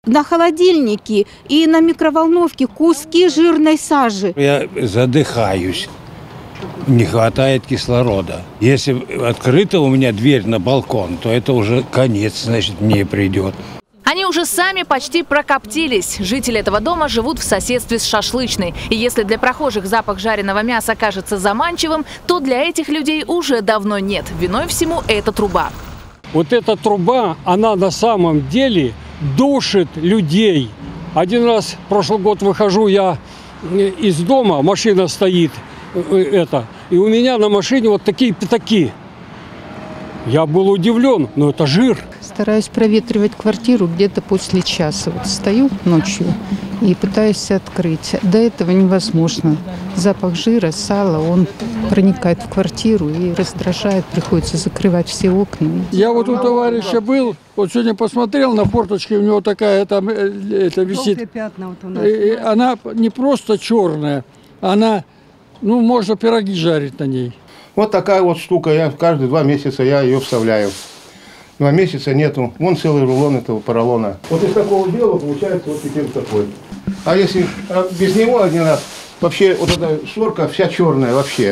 на холодильнике и на микроволновке куски жирной сажи. Я задыхаюсь. Не хватает кислорода. Если открыта у меня дверь на балкон, то это уже конец, значит, мне придет. Они уже сами почти прокоптились. Жители этого дома живут в соседстве с шашлычной. И если для прохожих запах жареного мяса кажется заманчивым, то для этих людей уже давно нет. Виной всему эта труба. Вот эта труба, она на самом деле душит людей. Один раз, прошлый год выхожу я из дома, машина стоит, и у меня на машине вот такие пятаки. Я был удивлен, но это жир. Стараюсь проветривать квартиру где-то после часа. Вот стою ночью и пытаюсь открыть. До этого невозможно. Запах жира, сала, он проникает в квартиру и раздражает. Приходится закрывать все окна. Я вот у товарища был, вот сегодня посмотрел на форточке, у него такая там это висит. Пятна вот у нас. И она не просто черная, она, ну, можно пироги жарить на ней. Вот такая вот штука, я каждые 2 месяца я ее вставляю. 2 месяца нету, вон целый рулон этого поролона. Вот из такого дела получается вот теперь такой. А если без него один раз, вообще вот эта шторка вся черная вообще.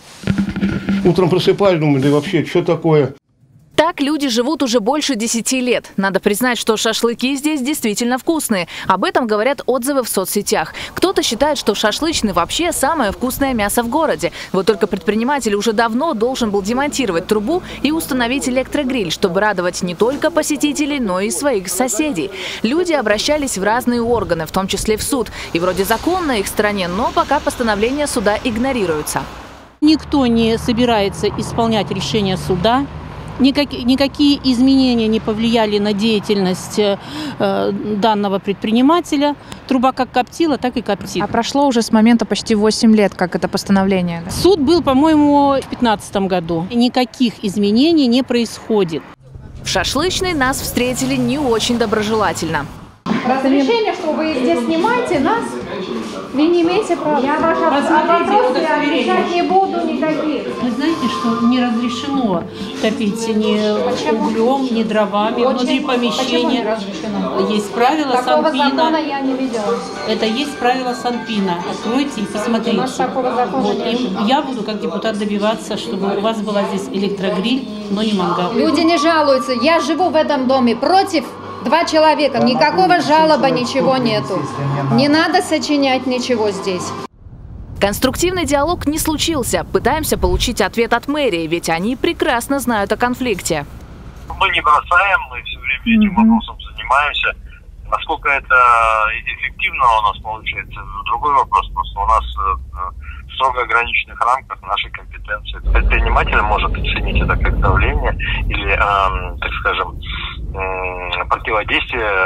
Утром просыпаюсь, думаю, да вообще, что такое? Так люди живут уже больше 10 лет. Надо признать, что шашлыки здесь действительно вкусные. Об этом говорят отзывы в соцсетях. Кто-то считает, что шашлычный вообще самое вкусное мясо в городе. Вот только предприниматель уже давно должен был демонтировать трубу и установить электрогриль, чтобы радовать не только посетителей, но и своих соседей. Люди обращались в разные органы, в том числе в суд. И вроде закон на их стороне, но пока постановления суда игнорируются. Никто не собирается исполнять решение суда. Никакие изменения не повлияли на деятельность данного предпринимателя. Труба как коптила, так и коптит. А прошло уже с момента почти 8 лет, как это постановление. Да? Суд был, по-моему, в 2015 году. Никаких изменений не происходит. В шашлычной нас встретили не очень доброжелательно. Разрешение, что вы здесь снимаете нас, вы не имеете права. Я ваши вопросы отвечать не буду никаких. Вы знаете, что не разрешено топить ни углем, ни дровами внутри помещения. Есть правила Такого Санпина. закона я не видела. Это есть правила Санпина. Откройте и посмотрите. У нас такого закона Вот, нет. я буду как депутат добиваться, чтобы у вас была здесь электрогриль, но не мангал. Люди не жалуются. Я живу в этом доме против 2 человека. Никакого жалоба, ничего нету. Не надо сочинять ничего здесь. Конструктивный диалог не случился. Пытаемся получить ответ от мэрии, ведь они прекрасно знают о конфликте. Мы не бросаем, мы все время этим вопросом занимаемся. Насколько это эффективно у нас получается, другой вопрос. Просто у нас в строго ограниченных рамках нашей компетенции. Предприниматель может оценить это как давление или, так скажем, противодействие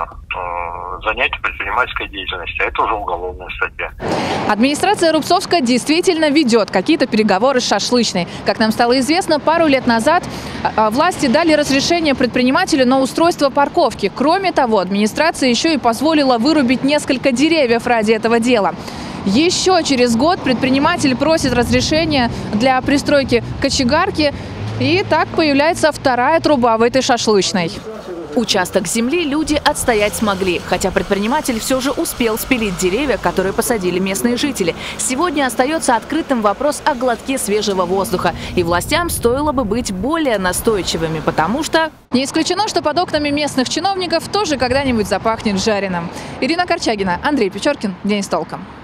занятию предпринимательской деятельности. Это уже уголовная статья. Администрация Рубцовска действительно ведет какие-то переговоры с шашлычной. Как нам стало известно, пару лет назад власти дали разрешение предпринимателю на устройство парковки. Кроме того, администрация еще и позволила вырубить несколько деревьев ради этого дела. Еще через год предприниматель просит разрешения для пристройки кочегарки. И так появляется вторая труба в этой шашлычной. Участок земли люди отстоять смогли, хотя предприниматель все же успел спилить деревья, которые посадили местные жители. Сегодня остается открытым вопрос о глотке свежего воздуха. И властям стоило бы быть более настойчивыми, потому что не исключено, что под окнами местных чиновников тоже когда-нибудь запахнет жареным. Ирина Корчагина, Андрей Печоркин. День с толком.